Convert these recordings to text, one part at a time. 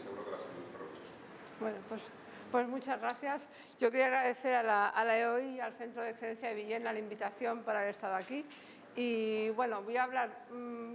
seguro que va a ser muy provechoso. Bueno, pues muchas gracias. Yo quería agradecer a la EOI y al Centro de Excelencia de Villena la invitación para haber estado aquí. Y bueno, voy a hablar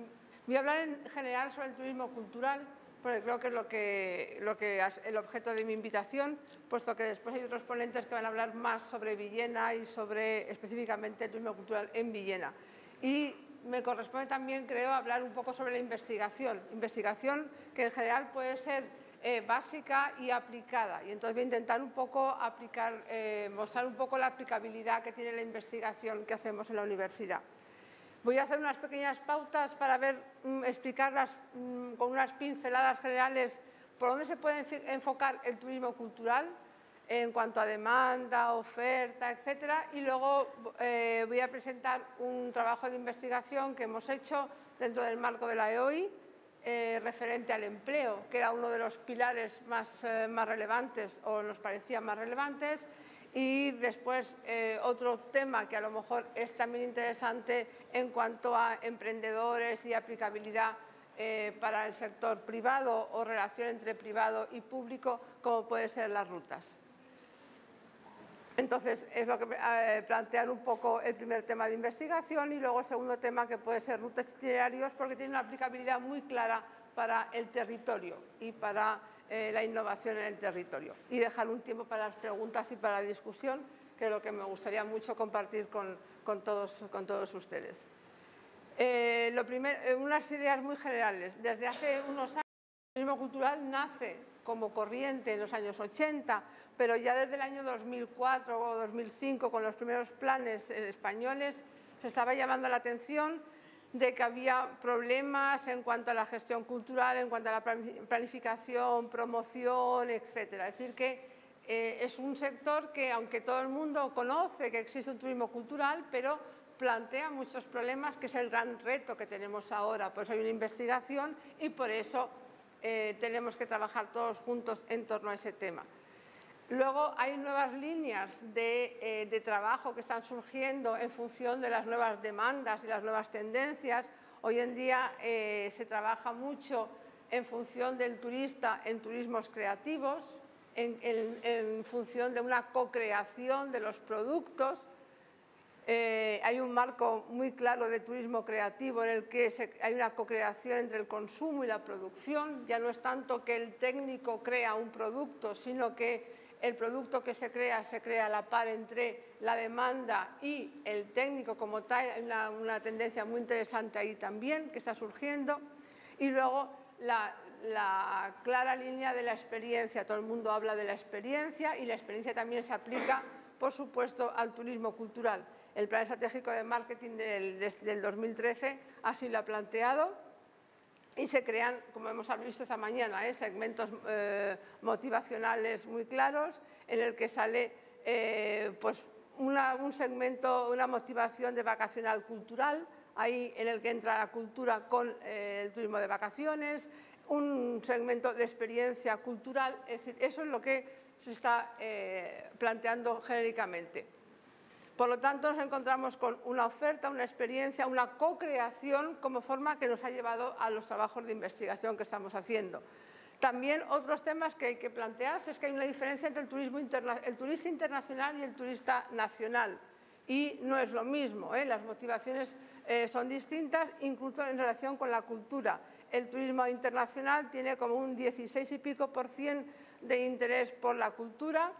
en general sobre el turismo cultural, porque creo que es lo que es el objeto de mi invitación, puesto que después hay otros ponentes que van a hablar más sobre Villena y sobre específicamente el turismo cultural en Villena. Y me corresponde también, creo, hablar un poco sobre la investigación que en general puede ser básica y aplicada. Y entonces voy a intentar un poco mostrar un poco la aplicabilidad que tiene la investigación que hacemos en la universidad. Voy a hacer unas pequeñas pautas para explicarlas con unas pinceladas generales por dónde se puede enfocar el turismo cultural en cuanto a demanda, oferta, etcétera, y luego voy a presentar un trabajo de investigación que hemos hecho dentro del marco de la EOI referente al empleo, que era uno de los pilares más relevantes o nos parecía más relevantes. Y después otro tema que a lo mejor es también interesante en cuanto a emprendedores y aplicabilidad para el sector privado o relación entre privado y público, como pueden ser las rutas. Entonces, es lo que plantear un poco el primer tema de investigación y luego el segundo tema que puede ser rutas itinerarios, porque tiene una aplicabilidad muy clara para el territorio y para la innovación en el territorio. Y dejar un tiempo para las preguntas y para la discusión, que es lo que me gustaría mucho compartir con todos ustedes. Lo primero, unas ideas muy generales. Desde hace unos años el turismo cultural nace como corriente en los años 80, pero ya desde el año 2004 o 2005, con los primeros planes españoles, se estaba llamando la atención de que había problemas en cuanto a la gestión cultural, en cuanto a la planificación, promoción, etcétera. Es decir, que es un sector que, aunque todo el mundo conoce que existe un turismo cultural, pero plantea muchos problemas, que es el gran reto que tenemos ahora. Por eso hay una investigación y por eso tenemos que trabajar todos juntos en torno a ese tema. Luego hay nuevas líneas de trabajo que están surgiendo en función de las nuevas demandas y las nuevas tendencias. Hoy en día se trabaja mucho en función del turista en turismos creativos, en función de una co-creación de los productos. Hay un marco muy claro de turismo creativo en el que hay una co-creación entre el consumo y la producción. Ya no es tanto que el técnico crea un producto, sino que el producto que se crea a la par entre la demanda y el técnico como tal. Hay una tendencia muy interesante ahí también que está surgiendo. Y luego la clara línea de la experiencia. Todo el mundo habla de la experiencia y la experiencia también se aplica, por supuesto, al turismo cultural. El Plan Estratégico de Marketing del 2013 así lo ha planteado y se crean, como hemos visto esta mañana, segmentos motivacionales muy claros en el que sale pues un segmento, una motivación de vacacional cultural, ahí en el que entra la cultura con el turismo de vacaciones, un segmento de experiencia cultural. Es decir, eso es lo que se está planteando genéricamente. Por lo tanto, nos encontramos con una oferta, una experiencia, una co-creación como forma que nos ha llevado a los trabajos de investigación que estamos haciendo. También otros temas que hay que plantearse es que hay una diferencia entre el turista internacional y el turista nacional. Y no es lo mismo, las motivaciones son distintas, incluso en relación con la cultura. El turismo internacional tiene como un 16 y pico % de interés por la cultura,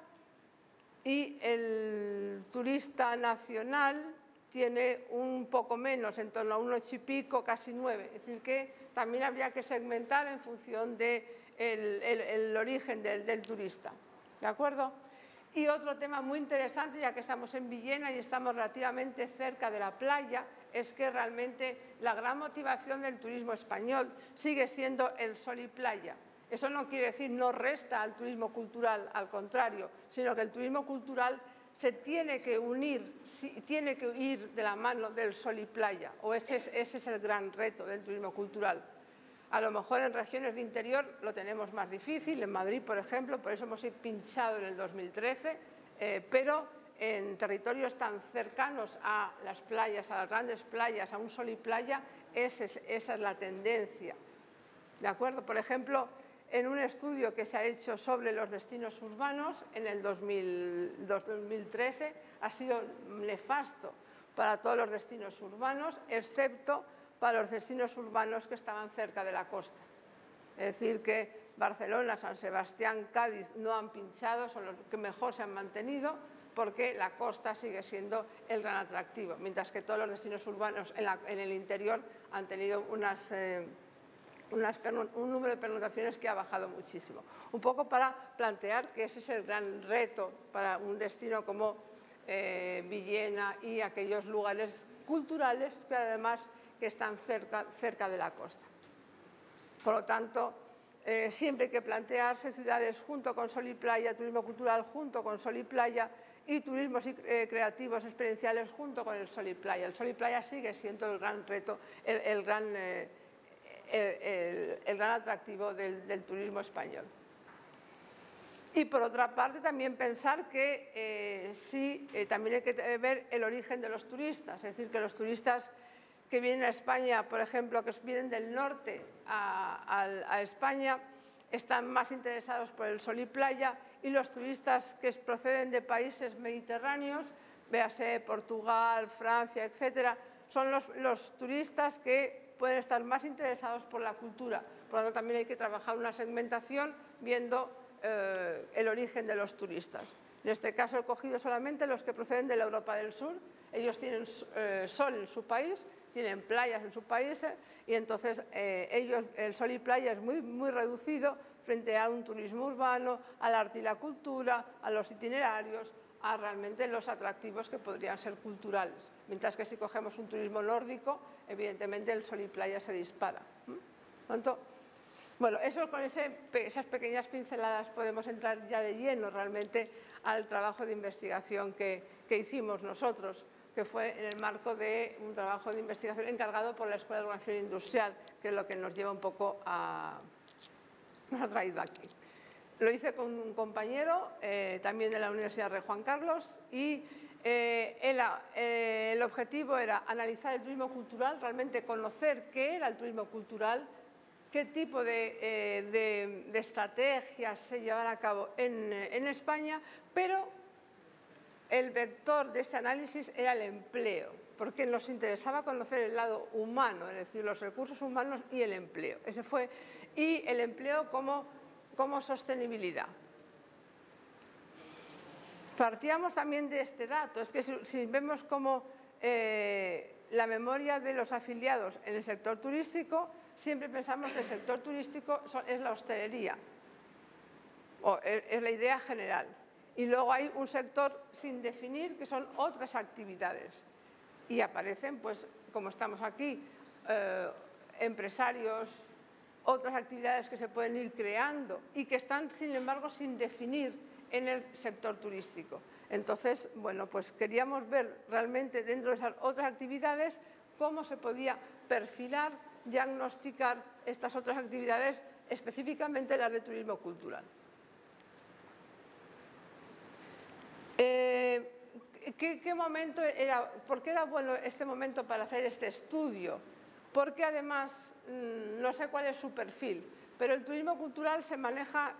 y el turista nacional tiene un poco menos, en torno a un 8 y pico, casi 9. Es decir, que también habría que segmentar en función del origen del turista. ¿De acuerdo? Y otro tema muy interesante, ya que estamos en Villena y estamos relativamente cerca de la playa, es que realmente la gran motivación del turismo español sigue siendo el sol y playa. Eso no quiere decir no resta al turismo cultural, al contrario, sino que el turismo cultural se tiene que unir, tiene que ir de la mano del sol y playa, o ese es el gran reto del turismo cultural. A lo mejor en regiones de interior lo tenemos más difícil, en Madrid, por ejemplo, por eso hemos pinchado en el 2013, pero en territorios tan cercanos a las playas, a las grandes playas, a un sol y playa, esa es la tendencia. ¿De acuerdo? Por ejemplo, en un estudio que se ha hecho sobre los destinos urbanos en el 2013. Ha sido nefasto para todos los destinos urbanos, excepto para los destinos urbanos que estaban cerca de la costa. Es decir, que Barcelona, San Sebastián, Cádiz no han pinchado, son los que mejor se han mantenido, porque la costa sigue siendo el gran atractivo, mientras que todos los destinos urbanos en el interior han tenido un número de pernoctaciones que ha bajado muchísimo. Un poco para plantear que ese es el gran reto para un destino como Villena y aquellos lugares culturales que además que están cerca de la costa. Por lo tanto, siempre hay que plantearse ciudades junto con sol y playa, turismo cultural junto con sol y playa y turismos creativos experienciales junto con el sol y playa. El sol y playa sigue siendo el gran reto, el gran atractivo del turismo español. Y por otra parte también pensar que también hay que ver el origen de los turistas, es decir, que los turistas que vienen a España, por ejemplo, que vienen del norte a España, están más interesados por el sol y playa, y los turistas que proceden de países mediterráneos, véase Portugal, Francia, etcétera, son los turistas que pueden estar más interesados por la cultura. Por lo tanto, también hay que trabajar una segmentación viendo el origen de los turistas. En este caso he cogido solamente los que proceden de la Europa del Sur. Ellos tienen sol en su país, tienen playas en su país y entonces el sol y playa es muy reducido frente a un turismo urbano, al arte y la cultura, a los itinerarios, a realmente los atractivos que podrían ser culturales. Mientras que si cogemos un turismo nórdico, evidentemente el sol y playa se dispara. Tanto, bueno, con esas pequeñas pinceladas podemos entrar ya de lleno realmente al trabajo de investigación que hicimos nosotros, que fue en el marco de un trabajo de investigación encargado por la Escuela de Organización Industrial, que es lo que nos lleva un poco nos ha traído aquí. Lo hice con un compañero también de la Universidad Rey Juan Carlos y el objetivo era analizar el turismo cultural, realmente conocer qué era el turismo cultural, qué tipo de estrategias se llevan a cabo en España, pero el vector de este análisis era el empleo, porque nos interesaba conocer el lado humano, es decir, los recursos humanos y el empleo. Y el empleo como sostenibilidad. Partíamos también de este dato, es que si vemos cómo la memoria de los afiliados en el sector turístico, siempre pensamos que el sector turístico es la hostelería, o es la idea general. Y luego hay un sector sin definir que son otras actividades. Y aparecen, pues, como estamos aquí, empresarios, otras actividades que se pueden ir creando y que están, sin embargo, sin definir en el sector turístico. Entonces, bueno, pues queríamos ver realmente dentro de esas otras actividades cómo se podía perfilar, diagnosticar estas otras actividades, específicamente las de turismo cultural. ¿Qué momento era? ¿Por qué era bueno este momento para hacer este estudio? Porque además, no sé cuál es su perfil, pero el turismo cultural se maneja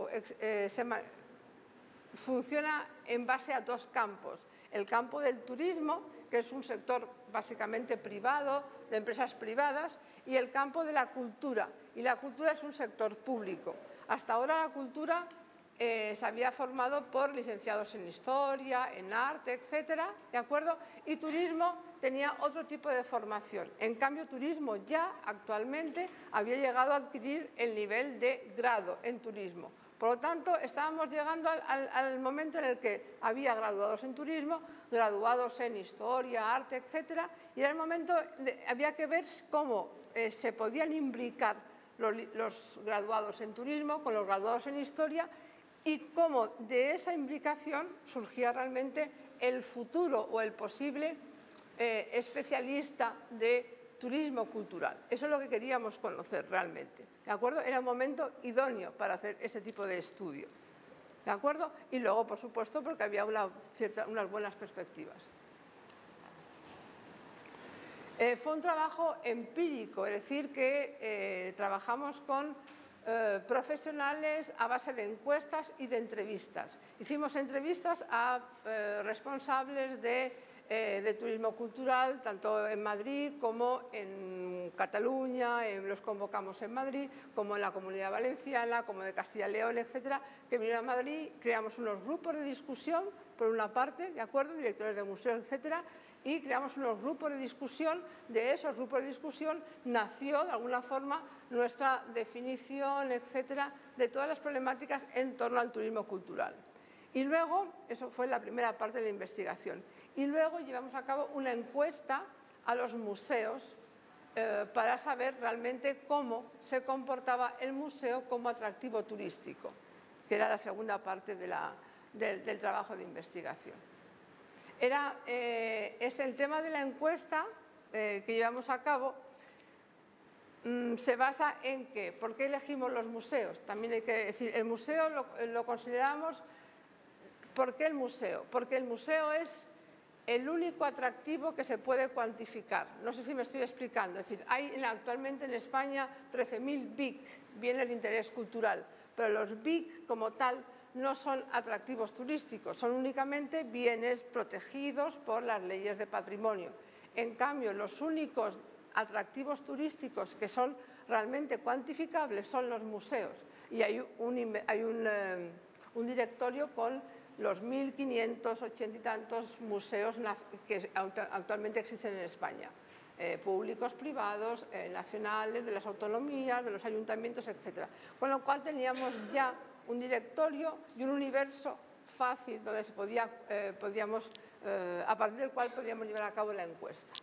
funciona en base a dos campos. El campo del turismo, que es un sector básicamente privado, de empresas privadas, y el campo de la cultura. Y la cultura es un sector público. Hasta ahora la cultura se había formado por licenciados en historia, en arte, etcétera, ¿de acuerdo? Y turismo tenía otro tipo de formación. En cambio, turismo ya actualmente había llegado a adquirir el nivel de grado en turismo. Por lo tanto, estábamos llegando al momento en el que había graduados en turismo, graduados en historia, arte, etcétera, y era el momento, había que ver cómo se podían imbricar los graduados en turismo con los graduados en historia y cómo de esa imbricación surgía realmente el futuro o el posible especialista de turismo cultural. Eso es lo que queríamos conocer realmente, ¿de acuerdo? Era un momento idóneo para hacer ese tipo de estudio, ¿de acuerdo? Y luego, por supuesto, porque había unas buenas perspectivas. Fue un trabajo empírico, es decir, que trabajamos con profesionales a base de encuestas y de entrevistas. Hicimos entrevistas a responsables de turismo cultural, tanto en Madrid como en Cataluña, los convocamos en Madrid, como en la Comunidad Valenciana, como de Castilla y León, etcétera, que vinieron a Madrid, creamos unos grupos de discusión, por una parte, ¿de acuerdo?, directores de museos, etcétera, y creamos unos grupos de discusión. De esos grupos de discusión nació, de alguna forma, nuestra definición, etcétera, de todas las problemáticas en torno al turismo cultural. Y luego, eso fue la primera parte de la investigación, y luego llevamos a cabo una encuesta a los museos para saber realmente cómo se comportaba el museo como atractivo turístico, que era la segunda parte del trabajo de investigación. Es el tema de la encuesta que llevamos a cabo. Se basa en que, ¿por qué elegimos los museos? También hay que decir, el museo lo consideramos. ¿Por qué el museo? Porque el museo es el único atractivo que se puede cuantificar. No sé si me estoy explicando. Es decir, hay actualmente en España 13.000 BIC, bienes de interés cultural, pero los BIC como tal no son atractivos turísticos, son únicamente bienes protegidos por las leyes de patrimonio. En cambio, los únicos atractivos turísticos que son realmente cuantificables son los museos, y hay un directorio con los 1.580 y tantos museos que actualmente existen en España, públicos, privados, nacionales, de las autonomías, de los ayuntamientos, etc. Con lo cual teníamos ya un directorio y un universo fácil donde a partir del cual podíamos llevar a cabo la encuesta.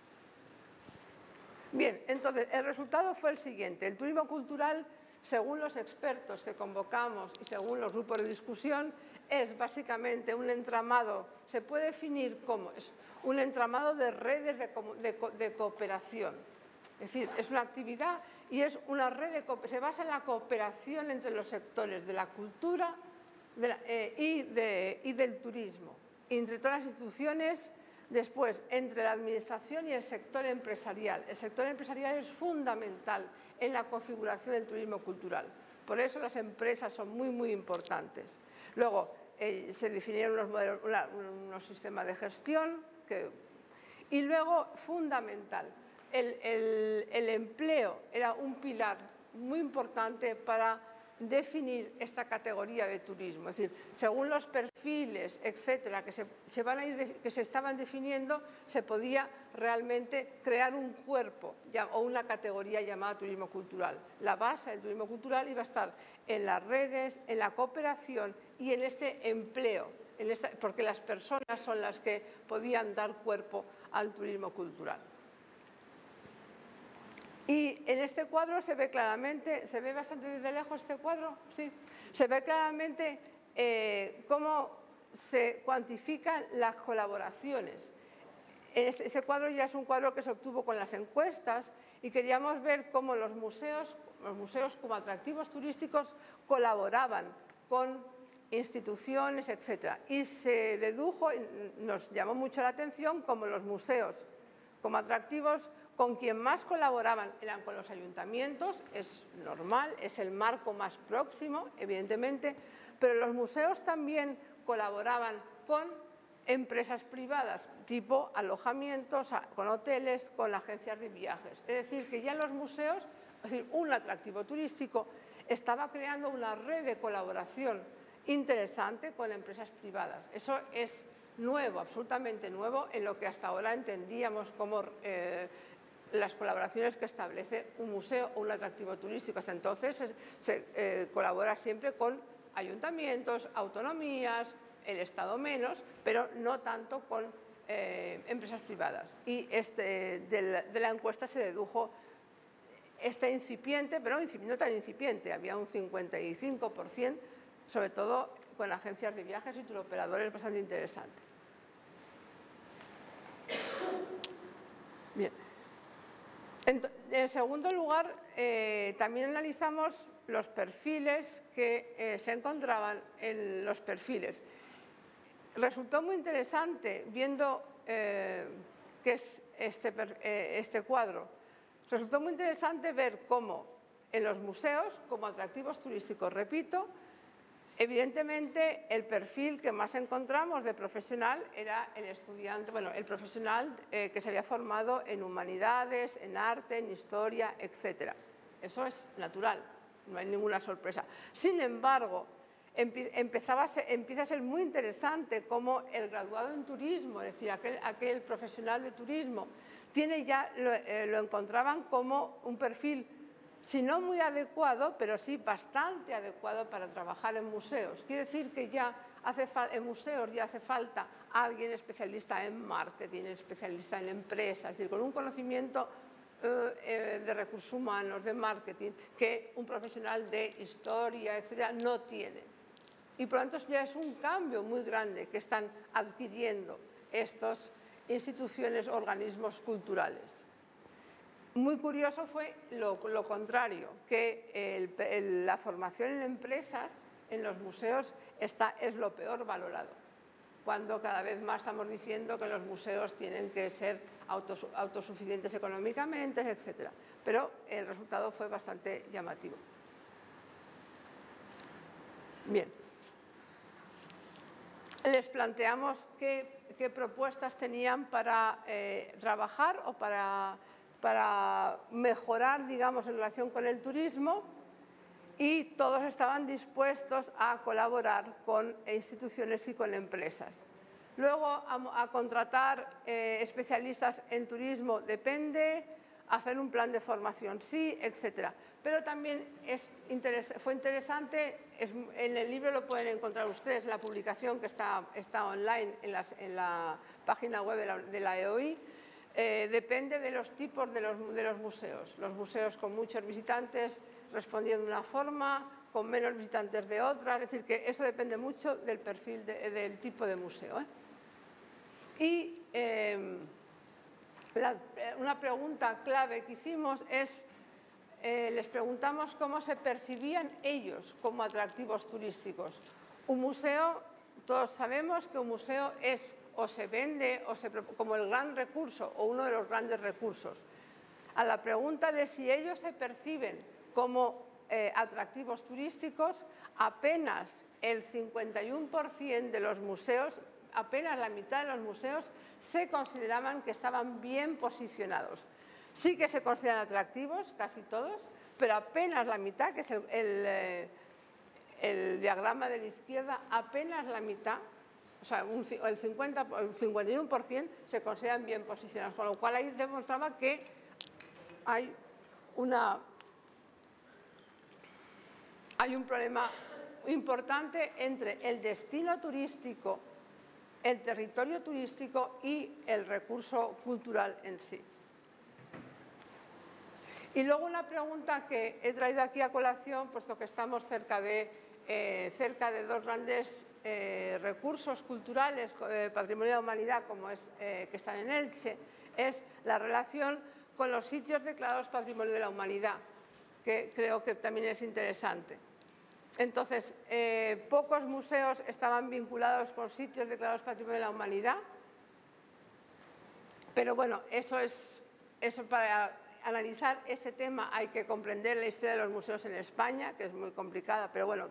Bien, entonces el resultado fue el siguiente. El turismo cultural, según los expertos que convocamos y según los grupos de discusión, es básicamente un entramado, se puede definir como un entramado de redes de cooperación. Es decir, es una actividad y es una red se basa en la cooperación entre los sectores de la cultura y del turismo, entre todas las instituciones. Después, entre la administración y el sector empresarial. El sector empresarial es fundamental en la configuración del turismo cultural. Por eso las empresas son muy, muy importantes. Luego, se definieron unos sistemas de gestión y luego, fundamental, el empleo era un pilar muy importante para definir esta categoría de turismo. Es decir, según los perfiles, etcétera, que se estaban definiendo, se podía realmente crear un cuerpo o una categoría llamada turismo cultural. La base del turismo cultural iba a estar en las redes, en la cooperación y en este empleo, porque las personas son las que podían dar cuerpo al turismo cultural. Y en este cuadro se ve claramente, ¿se ve bastante desde lejos este cuadro? Sí. Se ve claramente cómo se cuantifican las colaboraciones. Ese cuadro ya es un cuadro que se obtuvo con las encuestas y queríamos ver cómo los museos como atractivos turísticos colaboraban con instituciones, etc. Y se dedujo, nos llamó mucho la atención, como los museos como atractivos, con quien más colaboraban eran con los ayuntamientos, es normal, es el marco más próximo, evidentemente, pero los museos también colaboraban con empresas privadas, tipo alojamientos, con hoteles, con agencias de viajes. Es decir, que ya los museos, es decir, un atractivo turístico, estaba creando una red de colaboración interesante con empresas privadas. Eso es nuevo, absolutamente nuevo, en lo que hasta ahora entendíamos como las colaboraciones que establece un museo o un atractivo turístico. Hasta entonces se colabora siempre con ayuntamientos, autonomías, el Estado menos, pero no tanto con empresas privadas. Y de la encuesta se dedujo este incipiente, pero no tan incipiente, había un 55%, sobre todo con agencias de viajes y turoperadores, bastante interesante. Bien. En segundo lugar, también analizamos los perfiles que se encontraban en los perfiles. Resultó muy interesante, viendo qué es este cuadro, resultó muy interesante ver cómo en los museos como atractivos turísticos. Repito, evidentemente el perfil que más encontramos de profesional era el estudiante, bueno, el profesional que se había formado en humanidades, en arte, en historia, etc. Eso es natural, no hay ninguna sorpresa. Sin embargo, empieza a ser muy interesante cómo el graduado en turismo, es decir, aquel profesional de turismo, lo encontraban como un perfil, si no muy adecuado, pero sí bastante adecuado para trabajar en museos. Quiere decir que en museos ya hace falta alguien especialista en marketing, especialista en empresas, es decir, con un conocimiento de recursos humanos, de marketing, que un profesional de historia, etcétera, no tiene. Y por lo tanto ya es un cambio muy grande que están adquiriendo estas instituciones, organismos culturales. Muy curioso fue lo contrario, que la formación en empresas, en los museos, es lo peor valorado, cuando cada vez más estamos diciendo que los museos tienen que ser autosuficientes económicamente, etc. Pero el resultado fue bastante llamativo. Bien. Les planteamos qué propuestas tenían para trabajar o para mejorar, digamos, en relación con el turismo, y todos estaban dispuestos a colaborar con instituciones y con empresas. Luego, a contratar especialistas en turismo depende, hacer un plan de formación sí, etc. Pero también fue interesante, en el libro lo pueden encontrar ustedes, la publicación que está online en la página web de la EOI, depende de los tipos de los museos. Los museos con muchos visitantes respondían de una forma, con menos visitantes de otra, es decir, que eso depende mucho del perfil, del tipo de museo. Y una pregunta clave que hicimos es, les preguntamos cómo se percibían ellos como atractivos turísticos. Un museo, todos sabemos que un museo es o se vende como el gran recurso o uno de los grandes recursos. A la pregunta de si ellos se perciben como atractivos turísticos, apenas el 51% de los museos, apenas la mitad de los museos se consideraban que estaban bien posicionados. Sí que se consideran atractivos, casi todos, pero apenas la mitad, que es el diagrama de la izquierda, apenas la mitad, o sea, el 51% se consideran bien posicionados, con lo cual ahí demostraba que hay un problema importante entre el destino turístico, el territorio turístico y el recurso cultural en sí. Y luego una pregunta que he traído aquí a colación, puesto que estamos cerca de dos grandes recursos culturales, patrimonio de la humanidad, como que están en Elche, es la relación con los sitios declarados Patrimonio de la Humanidad, que creo que también es interesante. Entonces, pocos museos estaban vinculados con sitios declarados Patrimonio de la Humanidad, pero bueno, eso para analizar este tema hay que comprender la historia de los museos en España, que es muy complicada, pero bueno.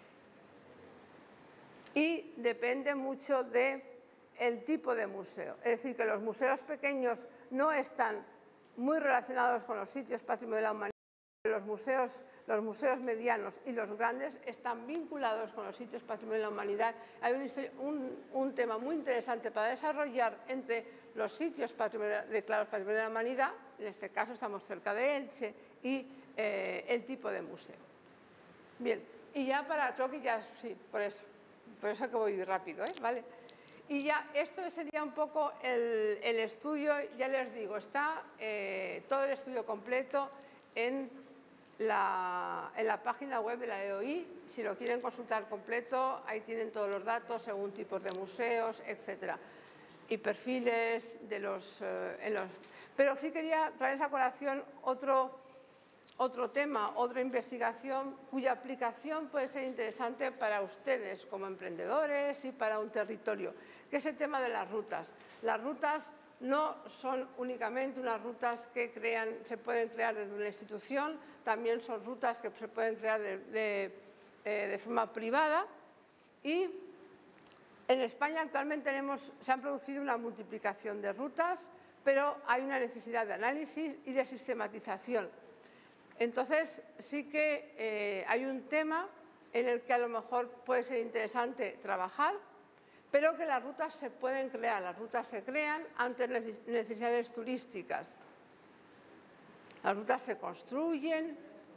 Y depende mucho del tipo de museo. Es decir, que los museos pequeños no están muy relacionados con los sitios Patrimonio de la Humanidad. Los museos medianos y los grandes están vinculados con los sitios Patrimonio de la Humanidad. Hay un tema muy interesante para desarrollar entre los sitios declarados Patrimonio de la Humanidad, en este caso estamos cerca de Elche, y el tipo de museo. Bien, y ya creo que ya, sí, por eso que voy rápido, ¿vale? Y ya esto sería un poco el estudio, ya les digo, está todo el estudio completo en la página web de la EOI. Si lo quieren consultar completo, ahí tienen todos los datos según tipos de museos, etc. Y perfiles de Pero sí quería traer a colación otro tema, otra investigación cuya aplicación puede ser interesante para ustedes como emprendedores y para un territorio, que es el tema de las rutas. Las rutas no son únicamente unas rutas que se pueden crear desde una institución, también son rutas que se pueden crear de forma privada. Y en España actualmente se han producido una multiplicación de rutas, pero hay una necesidad de análisis y de sistematización. Entonces, sí que hay un tema en el que a lo mejor puede ser interesante trabajar, pero que las rutas se pueden crear. Las rutas se crean ante necesidades turísticas. Las rutas se construyen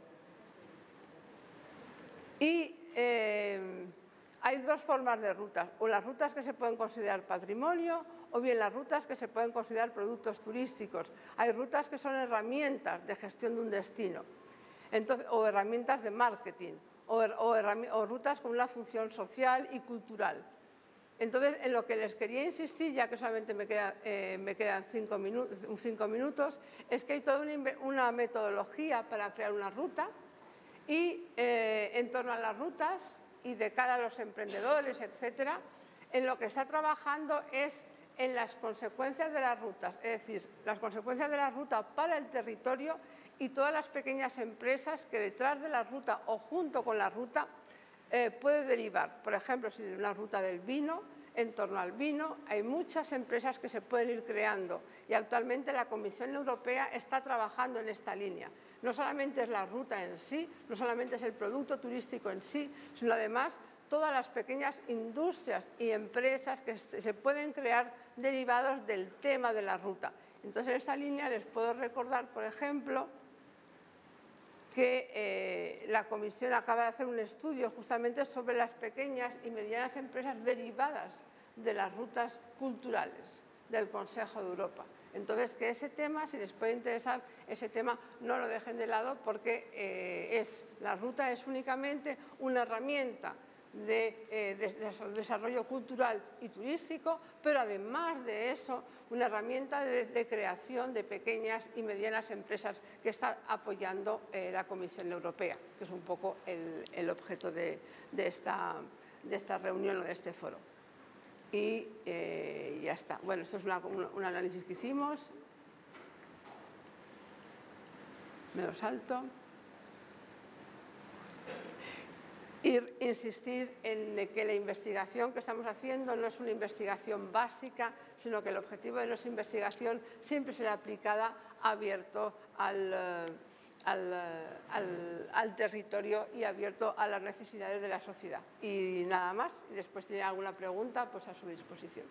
y hay dos formas de rutas, o las rutas que se pueden considerar patrimonio o bien las rutas que se pueden considerar productos turísticos. Hay rutas que son herramientas de gestión de un destino, o herramientas de marketing, o rutas con una función social y cultural. Entonces, en lo que les quería insistir, ya que solamente me quedan 5 minutos, es que hay toda una metodología para crear una ruta y en torno a las rutas y de cara a los emprendedores, etcétera, en lo que está trabajando es en las consecuencias de las rutas, es decir, las consecuencias de la ruta para el territorio y todas las pequeñas empresas que detrás de la ruta o junto con la ruta puede derivar. Por ejemplo, si de una ruta del vino, en torno al vino, hay muchas empresas que se pueden ir creando y actualmente la Comisión Europea está trabajando en esta línea. No solamente es la ruta en sí, no solamente es el producto turístico en sí, sino además todas las pequeñas industrias y empresas que se pueden crear derivados del tema de la ruta. Entonces, en esta línea les puedo recordar, por ejemplo, que la Comisión acaba de hacer un estudio justamente sobre las pequeñas y medianas empresas derivadas de las rutas culturales del Consejo de Europa. Entonces, que ese tema, si les puede interesar, ese tema no lo dejen de lado porque la ruta es únicamente una herramienta de desarrollo cultural y turístico, pero además de eso, una herramienta de creación de pequeñas y medianas empresas que está apoyando la Comisión Europea, que es un poco el objeto de esta reunión o de este foro. Y ya está. Bueno, esto es un análisis que hicimos. Me lo salto. Insistir en que la investigación que estamos haciendo no es una investigación básica, sino que el objetivo de nuestra investigación siempre será aplicada, abierto al territorio y abierto a las necesidades de la sociedad. Y nada más. Y después, si tienen alguna pregunta, pues a su disposición.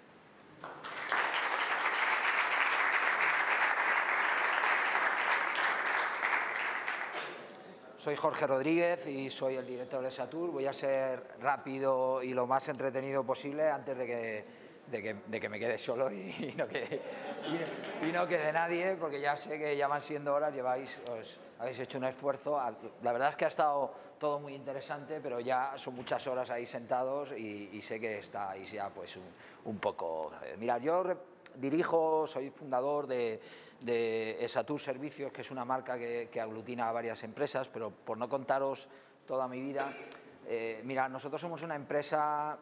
Soy Jorge Rodríguez y soy el director de Esatur. Voy a ser rápido y lo más entretenido posible antes de que me quede solo y no quede nadie, porque ya sé que ya van siendo horas, habéis hecho un esfuerzo. La verdad es que ha estado todo muy interesante, pero ya son muchas horas ahí sentados y sé que estáis ya pues un poco... Mirad, yo soy fundador de Esatur Servicios, que es una marca que aglutina a varias empresas, pero por no contaros toda mi vida, mirad, nosotros somos una empresa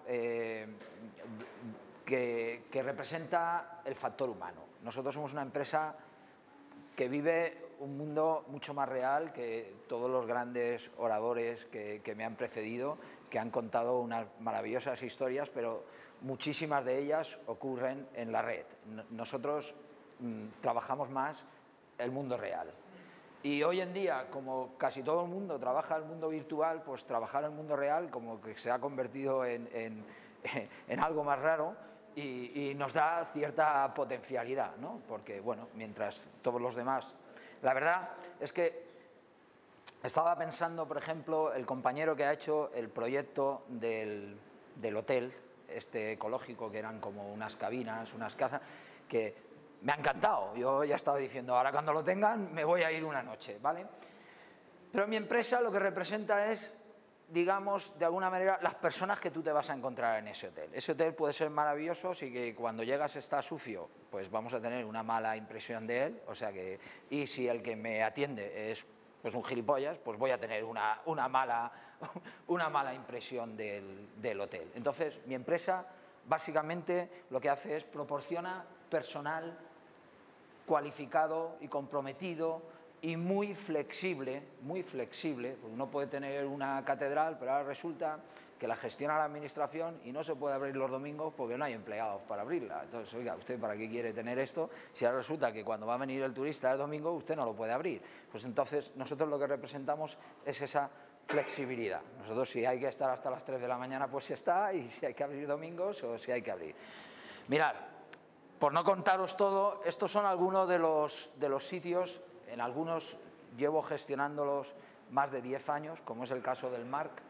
que representa el factor humano. Nosotros somos una empresa que vive un mundo mucho más real que todos los grandes oradores que me han precedido, que han contado unas maravillosas historias, pero muchísimas de ellas ocurren en la red. Nosotros trabajamos más el mundo real. Y hoy en día, como casi todo el mundo trabaja el mundo virtual, pues trabajar el mundo real como que se ha convertido en algo más raro y nos da cierta potencialidad, ¿no? Porque, bueno, mientras todos los demás... La verdad es que estaba pensando, por ejemplo, el compañero que ha hecho el proyecto del hotel ecológico, que eran como unas cabinas, unas casas, que me ha encantado. Yo ya estaba diciendo, ahora cuando lo tengan me voy a ir una noche, ¿vale? Pero mi empresa lo que representa es, digamos, de alguna manera, las personas que tú te vas a encontrar en ese hotel. Ese hotel puede ser maravilloso, si que cuando llegas está sucio, pues vamos a tener una mala impresión de él, o sea que, y si el que me atiende es pues un gilipollas, pues voy a tener una mala impresión del hotel. Entonces, mi empresa básicamente lo que hace es proporciona personal cualificado y comprometido y muy flexible, porque uno puede tener una catedral, pero ahora resulta que la gestiona la administración y no se puede abrir los domingos porque no hay empleados para abrirla. Entonces, oiga, ¿usted para qué quiere tener esto? Si ahora resulta que cuando va a venir el turista el domingo usted no lo puede abrir. Pues entonces nosotros lo que representamos es esa flexibilidad. Nosotros si hay que estar hasta las 3 de la mañana pues se está, y si hay que abrir domingos o si hay que abrir. Mirad, por no contaros todo, estos son algunos de los sitios. En algunos llevo gestionándolos más de 10 años, como es el caso del MARC,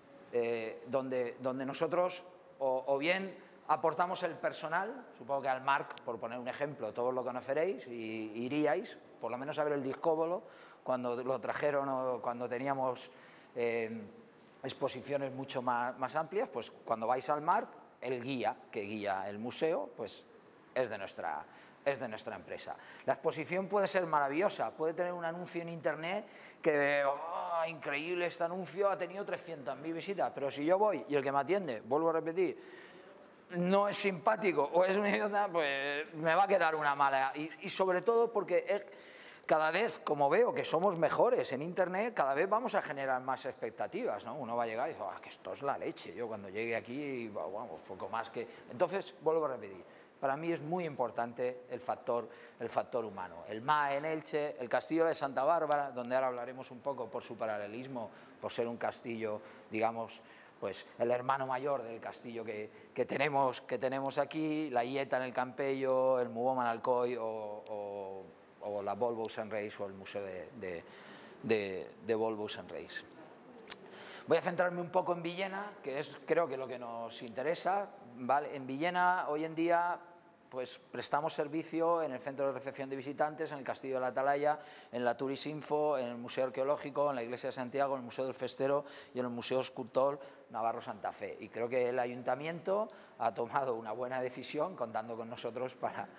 donde nosotros o bien aportamos el personal, supongo que al MARC, por poner un ejemplo, todos lo conoceréis y iríais, por lo menos a ver el discóbolo, cuando lo trajeron o cuando teníamos exposiciones mucho más amplias, pues cuando vais al MARC, el guía que guía el museo, pues es de nuestra empresa. La exposición puede ser maravillosa, puede tener un anuncio en internet que, oh, increíble este anuncio, ha tenido 300.000 visitas, pero si yo voy y el que me atiende, vuelvo a repetir, no es simpático o es un idiota, pues me va a quedar una mala. Y sobre todo porque cada vez, como veo que somos mejores en internet, cada vez vamos a generar más expectativas, ¿no? Uno va a llegar y dice, que esto es la leche, yo cuando llegue aquí, vamos, poco más que... Entonces, vuelvo a repetir, para mí es muy importante el factor humano. El MAE en Elche, el Castillo de Santa Bárbara, donde ahora hablaremos un poco por su paralelismo, por ser un castillo, digamos, pues el hermano mayor del castillo que tenemos aquí, la Ieta en el Campello, el Muoma en Alcoy o la Volvo Sanreis o el Museo de Volvo Sanreis. Voy a centrarme un poco en Villena, que es creo que lo que nos interesa, ¿vale? En Villena hoy en día pues prestamos servicio en el centro de recepción de visitantes, en el Castillo de la Atalaya, en la Turisinfo, en el Museo Arqueológico, en la Iglesia de Santiago, en el Museo del Festero y en el Museo Escultor Navarro Santa Fe. Y creo que el Ayuntamiento ha tomado una buena decisión contando con nosotros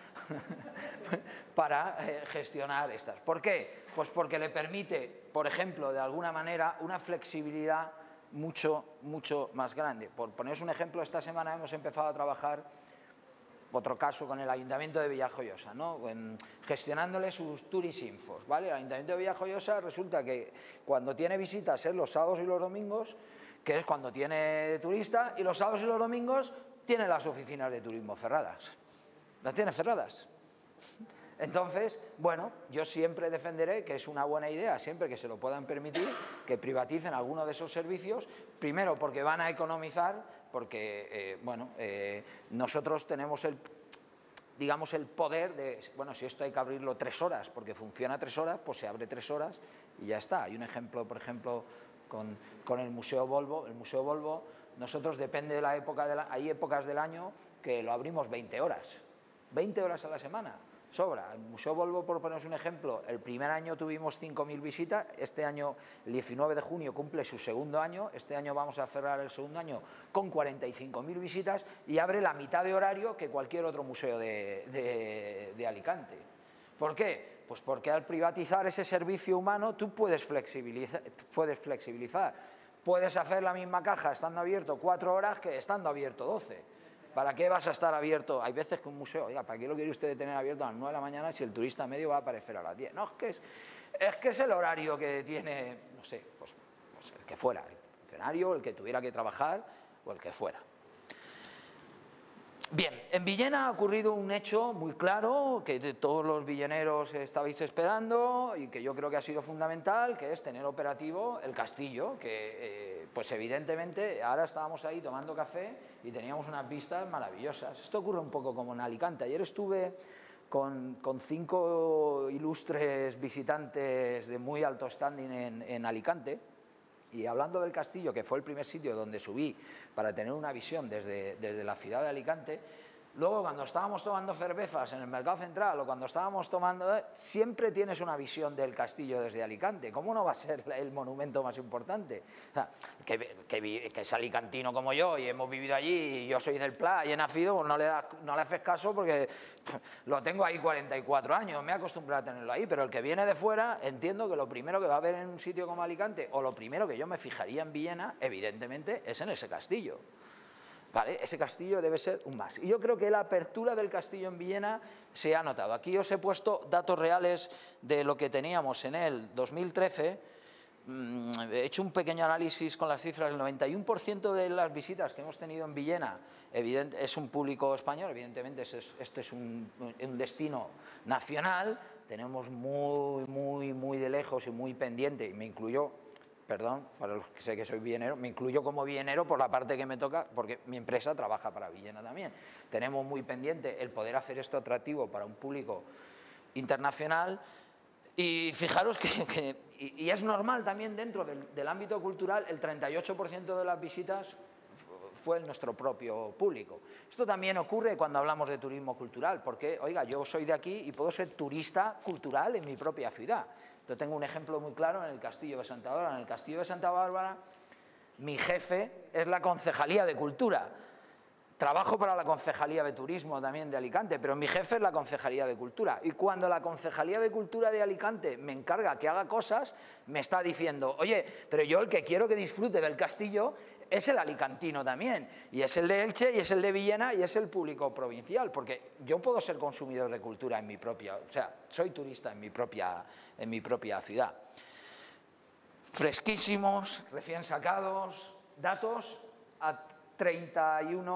para gestionar estas. ¿Por qué? Pues porque le permite, por ejemplo, de alguna manera, una flexibilidad mucho más grande. Por poneros un ejemplo, esta semana hemos empezado a trabajar otro caso con el Ayuntamiento de Villajoyosa, ¿no? Gestionándole sus turisinfos, ¿vale? El Ayuntamiento de Villajoyosa resulta que cuando tiene visitas es los sábados y los domingos, que es cuando tiene turista, y los sábados y los domingos tiene las oficinas de turismo cerradas. Las tiene cerradas. Entonces, bueno, yo siempre defenderé que es una buena idea, siempre que se lo puedan permitir, que privaticen alguno de esos servicios, primero porque van a economizar, porque, nosotros tenemos digamos, el poder de, bueno, si esto hay que abrirlo 3 horas, porque funciona 3 horas, pues se abre 3 horas y ya está. Hay un ejemplo, por ejemplo, con el Museo Volvo. El Museo Volvo, nosotros, depende de la época, hay épocas del año que lo abrimos 20 horas, 20 horas a la semana. Sobra. El Museo Volvo, por poneros un ejemplo, el primer año tuvimos 5.000 visitas, este año, el 19 de junio, cumple su segundo año, este año vamos a cerrar el segundo año con 45.000 visitas y abre la mitad de horario que cualquier otro museo de Alicante. ¿Por qué? Pues porque al privatizar ese servicio humano tú puedes flexibilizar, puedes hacer la misma caja estando abierto 4 horas que estando abierto 12. ¿Para qué vas a estar abierto? Hay veces que un museo, oiga, ¿para qué lo quiere usted tener abierto a las 9 de la mañana si el turista medio va a aparecer a las 10? No, es que es el horario que tiene, no sé, pues el que fuera, el funcionario, el que tuviera que trabajar o el que fuera. Bien, en Villena ha ocurrido un hecho muy claro que todos los villeneros estabais esperando y que yo creo que ha sido fundamental, que es tener operativo el castillo, que pues evidentemente ahora estábamos ahí tomando café y teníamos unas vistas maravillosas. Esto ocurre un poco como en Alicante. Ayer estuve con 5 ilustres visitantes de muy alto standing en Alicante. Y hablando del castillo, que fue el primer sitio donde subí para tener una visión desde la ciudad de Alicante, luego cuando estábamos tomando cervezas en el Mercado Central o cuando estábamos tomando... siempre tienes una visión del castillo desde Alicante. ¿Cómo no va a ser el monumento más importante? O sea, que es alicantino como yo y hemos vivido allí y yo soy del Pla y he nacido, pues no le haces caso porque lo tengo ahí 44 años, me he acostumbrado a tenerlo ahí, pero el que viene de fuera entiendo que lo primero que va a ver en un sitio como Alicante o lo primero que yo me fijaría en Villena, evidentemente, es en ese castillo. ¿vale? Ese castillo debe ser un más. Y yo creo que la apertura del castillo en Villena se ha notado. Aquí os he puesto datos reales de lo que teníamos en el 2013. He hecho un pequeño análisis con las cifras. El 91% de las visitas que hemos tenido en Villena es un público español, evidentemente este es un destino nacional. Tenemos muy de lejos y muy pendiente, y me incluyo, perdón, para los que sé que soy villenero, me incluyo como villenero por la parte que me toca, porque mi empresa trabaja para Villena también. Tenemos muy pendiente el poder hacer esto atractivo para un público internacional. Y fijaros y es normal también dentro del ámbito cultural, el 38% de las visitas fue nuestro propio público. Esto también ocurre cuando hablamos de turismo cultural, porque, oiga, yo soy de aquí y puedo ser turista cultural en mi propia ciudad. Yo tengo un ejemplo muy claro en el Castillo de Santa Bárbara. En el Castillo de Santa Bárbara, mi jefe es la Concejalía de Cultura. Trabajo para la Concejalía de Turismo también de Alicante, pero mi jefe es la Concejalía de Cultura. Y cuando la Concejalía de Cultura de Alicante me encarga que haga cosas, me está diciendo, oye, pero yo el que quiero que disfrute del castillo es el alicantino también, y es el de Elche, y es el de Villena, y es el público provincial, porque yo puedo ser consumidor de cultura en mi propia, o sea, soy turista en mi propia ciudad. Fresquísimos, recién sacados, datos a 30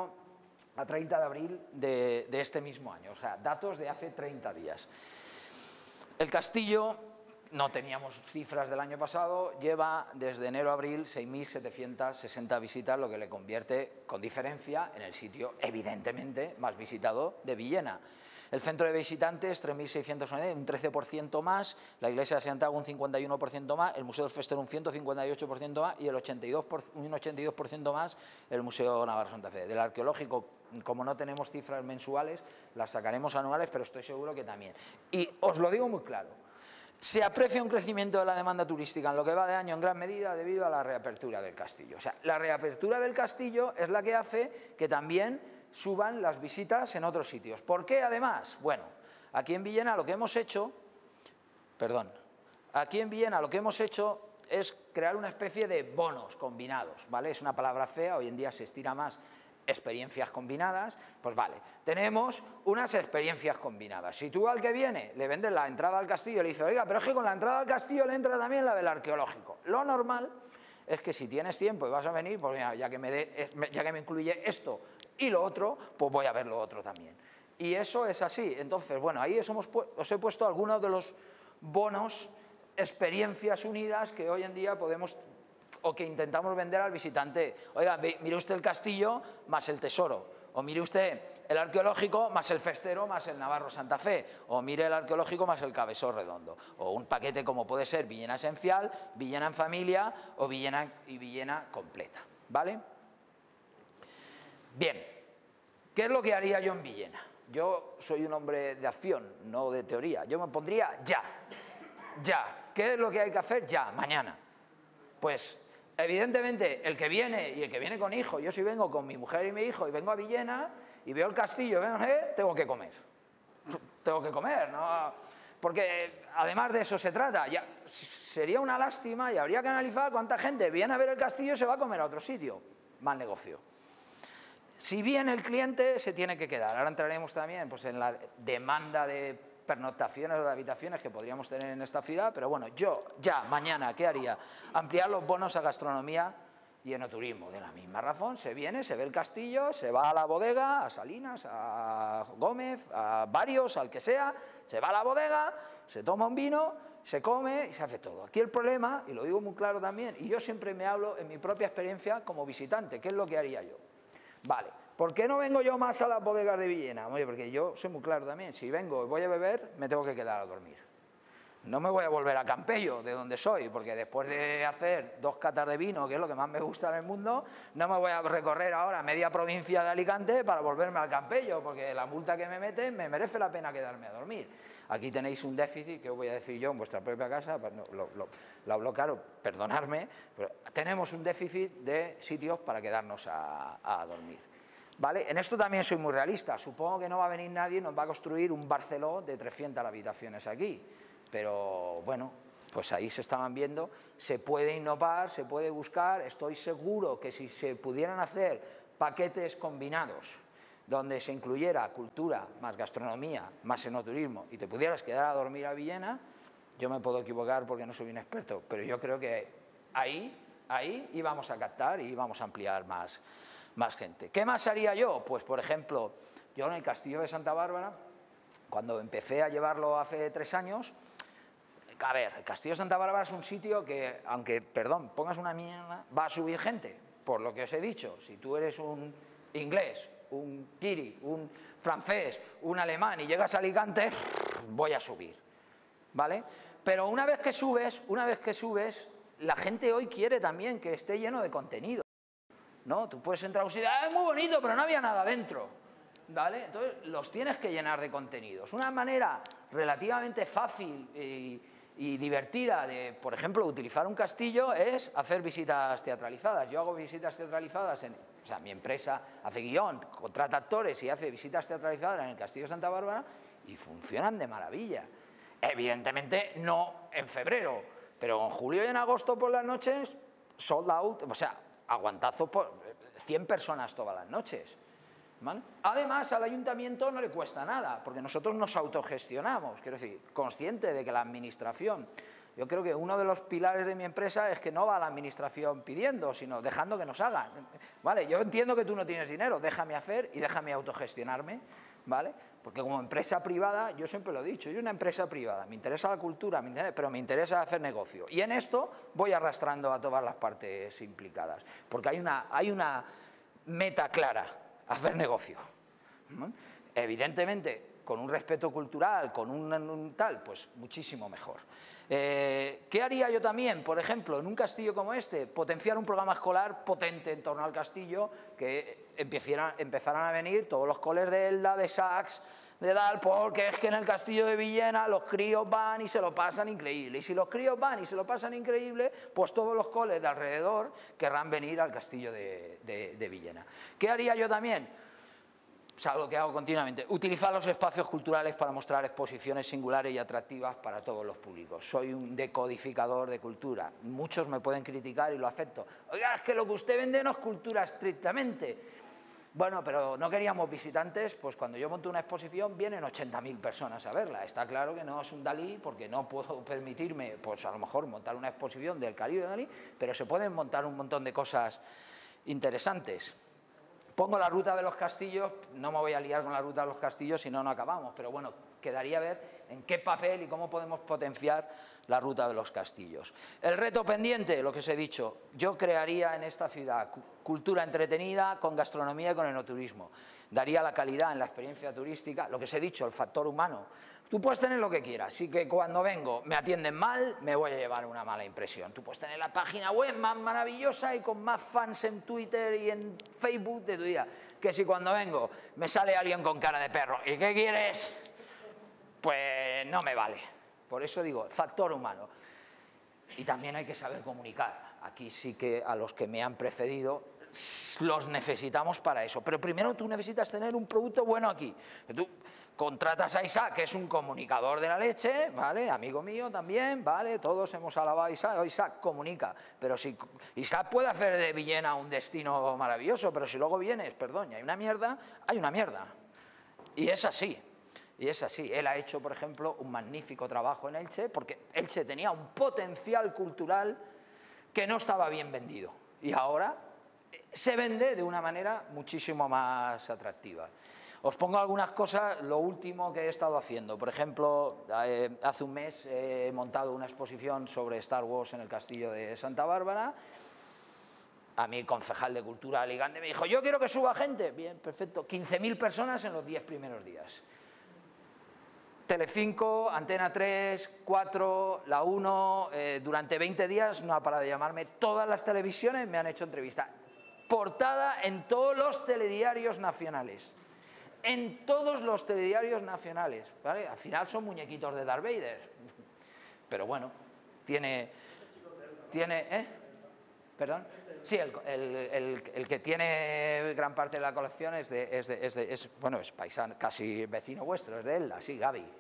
de abril de este mismo año, o sea, datos de hace 30 días. El castillo, no teníamos cifras del año pasado, lleva desde enero a abril 6.760 visitas, lo que le convierte con diferencia en el sitio evidentemente más visitado de Villena. El centro de visitantes, 3.609, un 13% más, la iglesia de Santiago un 51% más, el Museo del Festero un 158% más y un 82% más el Museo Navarro Santa Fe. Del arqueológico, como no tenemos cifras mensuales, las sacaremos anuales, pero estoy seguro que también. Y os lo digo muy claro, se aprecia un crecimiento de la demanda turística en lo que va de año en gran medida debido a la reapertura del castillo. O sea, la reapertura del castillo es la que hace que también suban las visitas en otros sitios. ¿Por qué además? Bueno, aquí en Villena lo que hemos hecho, es crear una especie de bonos combinados, ¿vale? Es una palabra fea, hoy en día se estira más experiencias combinadas, pues vale, tenemos unas experiencias combinadas. Si tú al que viene le vendes la entrada al castillo y le dices, oiga, pero es que con la entrada al castillo le entra también la del arqueológico. Lo normal es que si tienes tiempo y vas a venir, pues mira, ya que me incluye esto y lo otro, pues voy a ver lo otro también. Y eso es así. Entonces, bueno, ahí os he puesto algunos de los bonos, experiencias unidas que hoy en día podemos o que intentamos vender al visitante. Oiga, mire usted el castillo más el tesoro, o mire usted el arqueológico más el festero más el Navarro Santa Fe, o mire el arqueológico más el Cabezón Redondo, o un paquete como puede ser Villena Esencial, Villena en Familia o Villena y Villena completa, ¿vale? Bien, ¿qué es lo que haría yo en Villena? Yo soy un hombre de acción, no de teoría. Yo me pondría ya. ¿Qué es lo que hay que hacer ya, mañana? Pues, evidentemente, el que viene y el que viene con hijo, yo si vengo con mi mujer y mi hijo y vengo a Villena y veo el castillo, tengo que comer. Tengo que comer, ¿no? Porque además de eso se trata. Ya, sería una lástima y habría que analizar cuánta gente viene a ver el castillo y se va a comer a otro sitio. Mal negocio. Si viene el cliente, se tiene que quedar. Ahora entraremos también pues, en la demanda de pernoctaciones o de habitaciones que podríamos tener en esta ciudad, pero bueno, yo ya mañana, ¿qué haría? Ampliar los bonos a gastronomía y enoturismo. De la misma razón, se viene, se ve el castillo, se va a la bodega, a Salinas, a Gómez, a varios, al que sea, se va a la bodega, se toma un vino, se come y se hace todo. Aquí el problema, y lo digo muy claro también, y yo siempre me hablo en mi propia experiencia como visitante, ¿qué es lo que haría yo? Vale, ¿por qué no vengo yo más a las bodegas de Villena? Oye, porque yo soy muy claro también, si vengo y voy a beber, me tengo que quedar a dormir. No me voy a volver a Campello, de donde soy, porque después de hacer 2 catas de vino, que es lo que más me gusta en el mundo, no me voy a recorrer ahora media provincia de Alicante para volverme al Campello, porque la multa que me meten me merece la pena quedarme a dormir. Aquí tenéis un déficit, que os voy a decir yo en vuestra propia casa, pues no, lo hablo claro, perdonadme, pero tenemos un déficit de sitios para quedarnos a dormir. ¿Vale? En esto también soy muy realista. Supongo que no va a venir nadie y nos va a construir un Barceló de 300 habitaciones aquí. Pero bueno, pues ahí se estaban viendo, se puede innovar, se puede buscar. Estoy seguro que si se pudieran hacer paquetes combinados, donde se incluyera cultura, más gastronomía, más enoturismo, y te pudieras quedar a dormir a Villena, yo me puedo equivocar porque no soy un experto, pero yo creo que ahí íbamos a captar y íbamos a ampliar más gente. ¿Qué más haría yo? Pues, por ejemplo, yo en el Castillo de Santa Bárbara, cuando empecé a llevarlo hace 3 años, a ver, el Castillo de Santa Bárbara es un sitio que, aunque, perdón, pongas una mierda, va a subir gente, por lo que os he dicho. Si tú eres un inglés, un guiri, un francés, un alemán y llegas a Alicante, voy a subir, ¿vale? Pero una vez que subes, la gente hoy quiere también que esté lleno de contenido, ¿no? Tú puedes entrar a un sitio, es muy bonito, pero no había nada dentro, ¿vale? Entonces los tienes que llenar de contenidos. Una manera relativamente fácil y divertida de, por ejemplo, utilizar un castillo es hacer visitas teatralizadas. Yo hago visitas teatralizadas, o sea, mi empresa hace guión, contrata actores y hace visitas teatralizadas en el Castillo de Santa Bárbara y funcionan de maravilla. Evidentemente no en febrero, pero en julio y en agosto por las noches, sold out, o sea, aguantazo por 100 personas todas las noches, ¿vale? Además, al ayuntamiento no le cuesta nada, porque nosotros nos autogestionamos, quiero decir, consciente de que la administración, yo creo que uno de los pilares de mi empresa es que no va a la administración pidiendo, sino dejando que nos hagan, ¿vale? Yo entiendo que tú no tienes dinero, déjame hacer y déjame autogestionarme, ¿vale? Porque como empresa privada, yo siempre lo he dicho, yo soy una empresa privada, me interesa la cultura, pero me interesa hacer negocio. Y en esto voy arrastrando a todas las partes implicadas, porque hay una meta clara, hacer negocio, ¿no? Evidentemente, con un respeto cultural, con un tal, pues muchísimo mejor. ¿Qué haría yo también? Por ejemplo, en un castillo como este, potenciar un programa escolar potente en torno al castillo, que empezaran a venir todos los coles de Elda, de Sax, de Dal, porque es que en el castillo de Villena los críos van y se lo pasan increíble. Y si los críos van y se lo pasan increíble, pues todos los coles de alrededor querrán venir al castillo de Villena. ¿Qué haría yo también? Es algo que hago continuamente, utilizar los espacios culturales para mostrar exposiciones singulares y atractivas para todos los públicos. Soy un decodificador de cultura. Muchos me pueden criticar y lo acepto. Oiga, es que lo que usted vende no es cultura estrictamente. Bueno, pero no queríamos visitantes, pues cuando yo monto una exposición vienen 80.000 personas a verla. Está claro que no es un Dalí, porque no puedo permitirme, pues a lo mejor montar una exposición del Caribe de Dalí, pero se pueden montar un montón de cosas interesantes. Pongo la ruta de los castillos, no me voy a liar con la ruta de los castillos, si no, no acabamos, pero bueno, quedaría ver en qué papel y cómo podemos potenciar la ruta de los castillos. El reto pendiente, lo que os he dicho, yo crearía en esta ciudad cultura entretenida con gastronomía y con enoturismo. Daría la calidad en la experiencia turística, lo que os he dicho, el factor humano. Tú puedes tener lo que quieras, así que cuando vengo me atienden mal, me voy a llevar una mala impresión. Tú puedes tener la página web más maravillosa y con más fans en Twitter y en Facebook de tu vida, que si cuando vengo me sale alguien con cara de perro, ¿y qué quieres? Pues no me vale. Por eso digo, factor humano. Y también hay que saber comunicar. Aquí sí que a los que me han precedido los necesitamos para eso. Pero primero tú necesitas tener un producto bueno aquí. Tú contratas a Isaac, que es un comunicador de la leche, ¿vale? Amigo mío también, ¿vale? Todos hemos alabado a Isaac. Isaac comunica. Pero si Isaac puede hacer de Villena un destino maravilloso, pero si luego vienes, perdón, y hay una mierda, hay una mierda. Y es así. Y es así. Él ha hecho, por ejemplo, un magnífico trabajo en Elche, porque Elche tenía un potencial cultural que no estaba bien vendido. Y ahora se vende de una manera muchísimo más atractiva. Os pongo algunas cosas, lo último que he estado haciendo. Por ejemplo, hace un mes he montado una exposición sobre Star Wars en el Castillo de Santa Bárbara. A mí el concejal de Cultura de Alicante me dijo, yo quiero que suba gente. Bien, perfecto. 15.000 personas en los 10 primeros días. Telecinco, Antena 3, 4, La 1, durante 20 días no ha parado de llamarme. Todas las televisiones me han hecho entrevista. Portada en todos los telediarios nacionales. En todos los telediarios nacionales, ¿vale? Al final son muñequitos de Darth Vader. Pero bueno, tiene ¿Perdón? Sí, el que tiene gran parte de la colección es paisano, casi vecino vuestro, es de Elda, sí,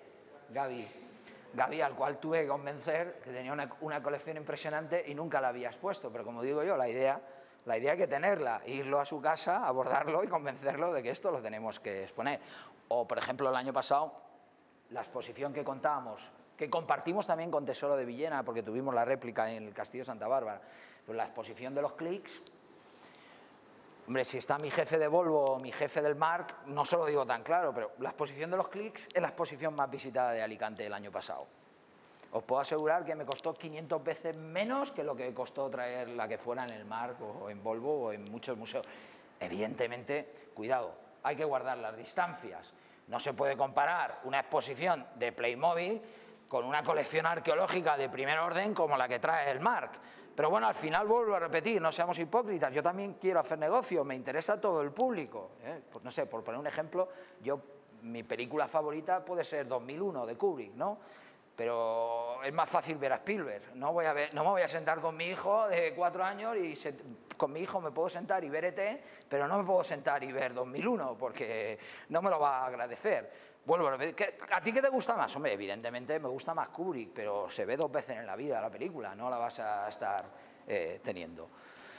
Gaby, al cual tuve que convencer que tenía una colección impresionante y nunca la había expuesto, pero como digo yo, la idea La idea hay que tenerla, irlo a su casa, abordarlo y convencerlo de que esto lo tenemos que exponer. O, por ejemplo, el año pasado, la exposición que contábamos, que compartimos también con Tesoro de Villena, porque tuvimos la réplica en el Castillo de Santa Bárbara, pues la exposición de los clics. Hombre, si está mi jefe de Volvo o mi jefe del Marc, no se lo digo tan claro, pero la exposición de los clics es la exposición más visitada de Alicante el año pasado. Os puedo asegurar que me costó 500 veces menos que lo que costó traer la que fuera en el Marc o en Volvo o en muchos museos. Evidentemente, cuidado, hay que guardar las distancias. No se puede comparar una exposición de Playmobil con una colección arqueológica de primer orden como la que trae el Marc. Pero bueno, al final vuelvo a repetir, no seamos hipócritas, yo también quiero hacer negocio, me interesa todo el público. Pues no sé, por poner un ejemplo, mi película favorita puede ser 2001 de Kubrick, ¿no? Pero es más fácil ver a Spielberg. No me voy a sentar con mi hijo de 4 años y con mi hijo me puedo sentar y ver ET, pero no me puedo sentar y ver 2001 porque no me lo va a agradecer. Vuelvo a repetir, ¿a ti qué te gusta más? Hombre, evidentemente me gusta más Kubrick, pero se ve 2 veces en la vida la película, no la vas a estar teniendo.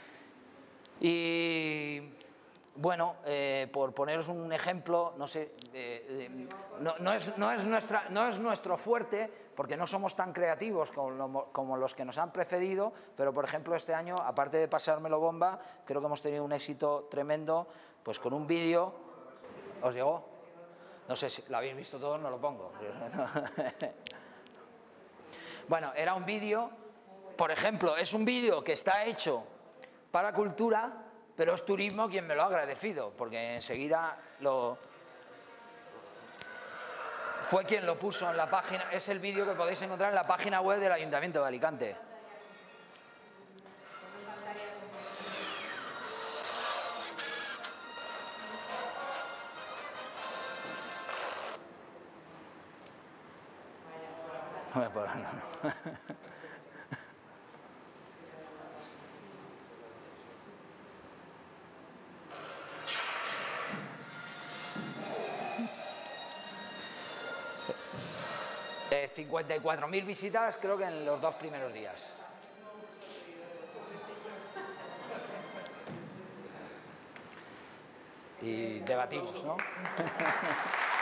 Y bueno, por poneros un ejemplo, no sé, no es nuestro fuerte, porque no somos tan creativos como los que nos han precedido, pero por ejemplo este año, aparte de pasármelo bomba, creo que hemos tenido un éxito tremendo, pues con un vídeo. ¿Os llegó? No sé si lo habéis visto todos, no lo pongo. Bueno, era un vídeo, por ejemplo, es un vídeo que está hecho para cultura, pero es Turismo quien me lo ha agradecido, porque enseguida fue quien lo puso en la página. Es el vídeo que podéis encontrar en la página web del Ayuntamiento de Alicante. No. 54.000 visitas creo que en los 2 primeros días. Y debatimos, ¿no?